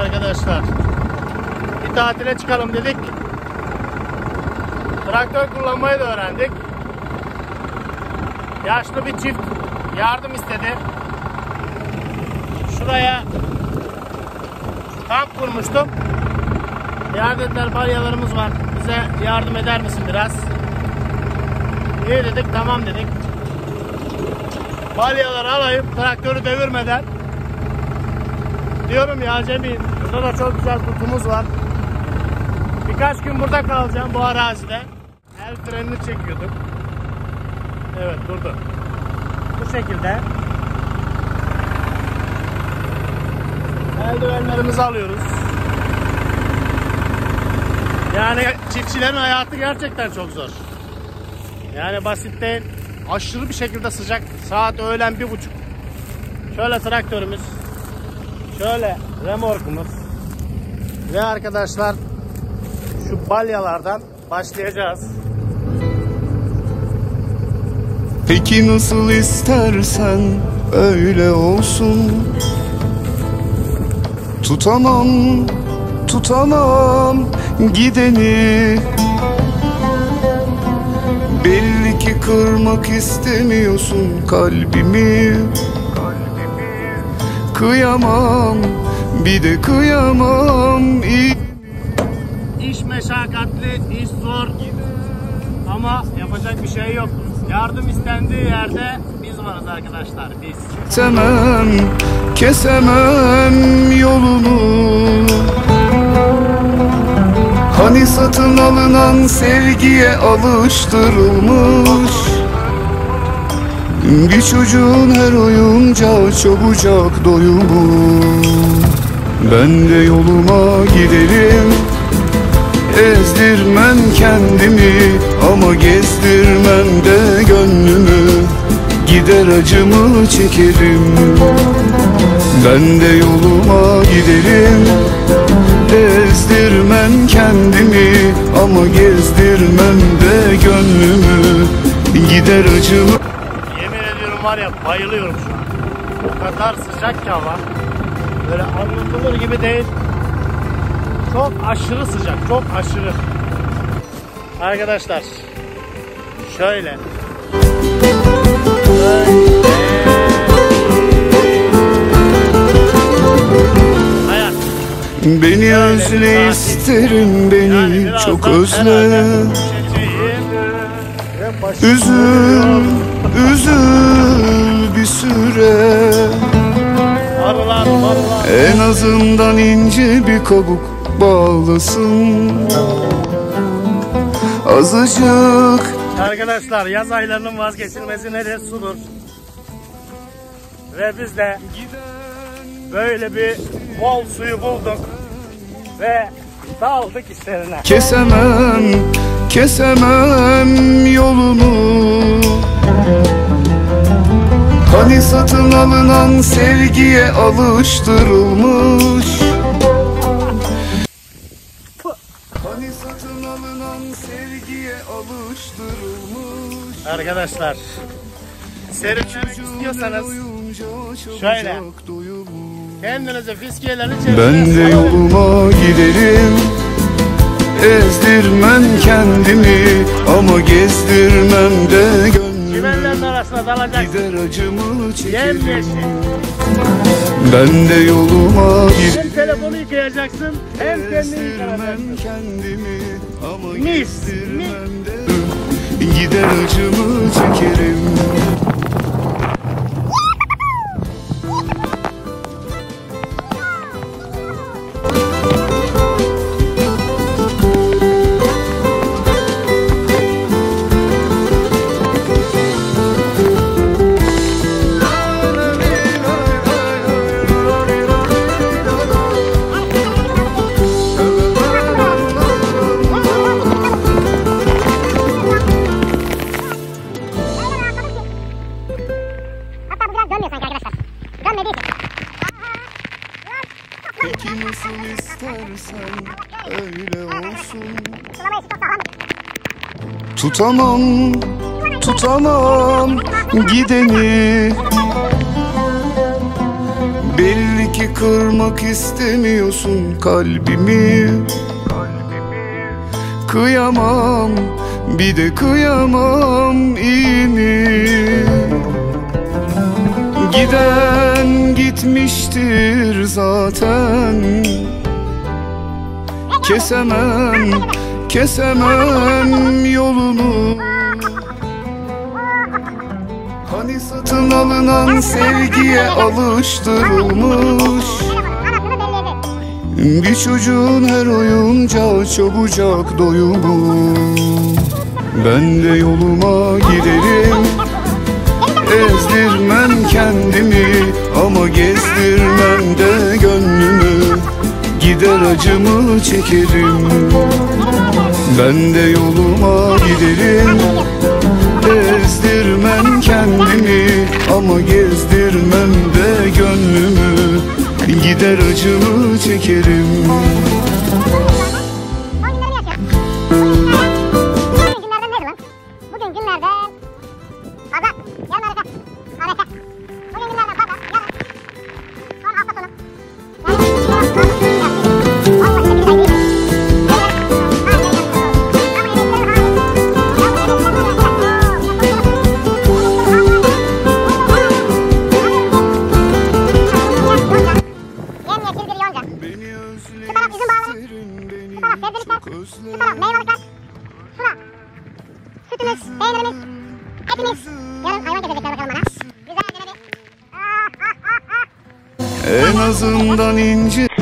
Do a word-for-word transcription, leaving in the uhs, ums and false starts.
arkadaşlar. Bir tatile çıkalım dedik. Traktör kullanmayı da öğrendik. Yaşlı bir çift yardım istedi. Şuraya kamp kurmuştum. Ya dediler, balyalarımız var, bize yardım eder misin biraz? İyi dedik, tamam dedik. Balyaları alayım, traktörü devirmeden. Diyorum ya acemiyim. Burada da çok güzel kutumuz var. Birkaç gün burada kalacağım bu arazide. El frenini çekiyorduk. Evet, durdu. Bu şekilde. Eldivenlerimizi alıyoruz. Yani çiftçilerin hayatı gerçekten çok zor. Yani basit değil. Aşırı bir şekilde sıcak. Saat öğlen bir buçuk. Şöyle traktörümüz. Şöyle remorkumuz. Ve arkadaşlar şu balyalardan başlayacağız. Peki nasıl istersen öyle olsun. Tutamam, tutamam gideni. Belli ki kırmak istemiyorsun kalbimi. Kıyamam, bir de kıyamam. İş meşakkatli, iş zor. Ama yapacak bir şey yok. Yardım istendiği yerde biz varız arkadaşlar, biz. Kesemem, kesemem yolunu. Hani satın alınan sevgiye alıştırılmış. Bir çocuğun her oyuncağı çabucak doyumu. Ben de yoluma giderim, ezdirmem kendimi ama gezdirmem de gönlümü. Gider acımı çekerim. Ben de yoluma giderim, ezdirmem kendimi ama gezdirmem de gönlümü. Gider acımı. Yemin ediyorum var ya, bayılıyorum şu an. O kadar sıcak ki hava. Böyle anlatılır gibi değil. Çok aşırı sıcak, çok aşırı. Arkadaşlar şöyle. Hayat. Beni şöyle özle isterim, beni yani çok özle. Üzül, üzül bir süre. Arılar, arılar. En azından ince bir kabuk bağlasın. Azıcık. Arkadaşlar yaz aylarının vazgeçilmezi nedir? Sudur. Ve biz de böyle bir bol suyu bulduk ve daldık işlerine. Kesemem, kesemem yolunu. Hani satın alınan sevgiye alıştırılmış. Hani satın alınan sevgiye alıştırılmış. Arkadaşlar serinlemek istiyorsanız şöyle kendinize fiskiyelerini çevirin. Ben de yoluma giderim, ezdirmem kendimi ama gezdirmem de gönlümü. Çimenlerin arasına dalacaksın. Gider acımı çekerim. Yemyeşil. Ben de yoluma giderim. Hem telefonu yıkayacaksın hem kendini yıkayacaksın. Kendimi ama Mis, gezdirmem de gider acımı çekerim. Peki nasıl istersen öyle olsun. Tutamam, tutamam gideni. Belli ki kırmak istemiyorsun kalbimi. Kıyamam, bir de kıyamam, iyi mi? Giden gitmiştir zaten. Kesemem, kesemem yolunu. Hani satın alınan sevgiye alıştırılmış bir çocuğun her oyuncağı çabucak doyumu. Ben de yoluma giderim, ezdirmem kendimi ama gezdirmem de gönlümü. Gider acımı çekerim. Ben de yoluma giderim, ezdirmem kendimi ama gezdirmem de gönlümü. Gider acımı çekerim. Bugün günlerden pazar, yarın arası, arası. Bugün günlerden pazar, yarın, sonra hafta sonu. Yemyeşil bir yonca. Beni Şu taraf üzüm bağları, özlerim, şu taraf beni sebzelikler, çok şu taraf meyvelikler. Şura, sütümüz, peynirimiz, etimiz. Yarın hayvan kesecekler bakalım bana. Güzelce bir... Ah ah ah ah. En azından ince